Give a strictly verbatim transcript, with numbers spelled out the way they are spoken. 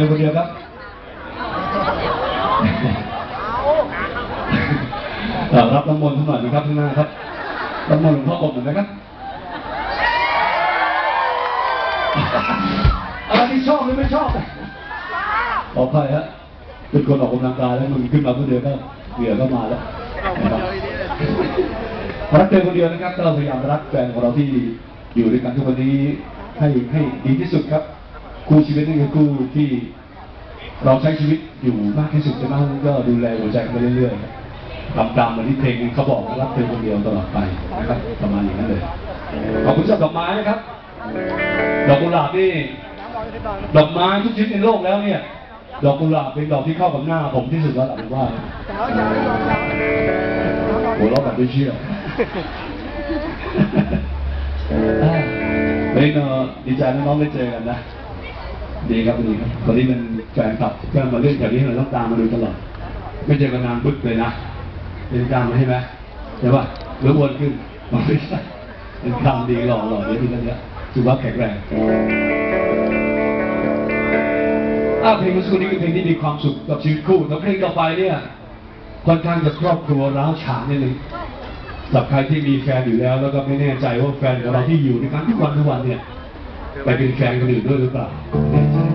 อคนเดียวครับรับน้ำมนต์หน่อยนะครับข้างหน้าครับน้ำมนต์หลวงพ่ออบหน่อยนะครับอะไรที่ชอบหรือไม่ชอบขออภัยฮะเป็นคนออกกำลังกายแล้วมึงขึ้นมาคนเดียวก็เหงื่อก็มาแล้วรักเธอคนเดียวนะครับเราพยายามรักแฟนของเราที่อยู่ด้วยกันทุกวันนี้ให้ให้ดีที่สุดครับคู่ชีวิตนี่คือคู่ที่เราใช้ชีวิตอยู่มากที่สุดจะมากก็ดูแลหัวใจกันไปเรื่อยๆตามตามเหมือนที่เพลงเขาบอกรักเธอคนเดียวตลอดไปนะครับประมาณอย่างนั้นเลยขอบคุณสำหรับดอกไม้นะครับดอกกุหลาบนี่ดอกไม้ทุกชนิดในโลกแล้วเนี่ยดอกกุหลาบเป็นดอกที่เข้ากับหน้าผมที่สุดแล้วหลังว่าหัวเราะแบบไม่เชื่อวันนี้เนาะดีใจน้องๆได้เจอกันนะดีครับดีครับคนนี้เป็นแฟนคลับเพื่อนมาเล่นแถวนี้เราต้องตามมาดูตลอดไม่เจอกันนานบึ้งเลยนะเป็นตามมาใช่ไหมใช่ป่ะหรือวนขึ้นไม่ใช่เป็นคำดีหล่อหล่อเยอะทีนั้นเยอะสุขภาพแข็งแรงอ่าเพลงเมื่อสักครู่นี้คือเพลงที่มีความสุขกับชีวิตคู่แต่เพลงต่อไปเนี่ยค่อนข้างจะครอบครัวร้าวฉานนิดนึงสำหรับใครที่มีแฟนอยู่แล้วแล้วก็ไม่แน่ใจว่าแฟนของเราที่อยู่ในครั้งทุกวันทุกวันเนี่ยไปเป็นแฟนคนอื่นด้วยหรือเปล่า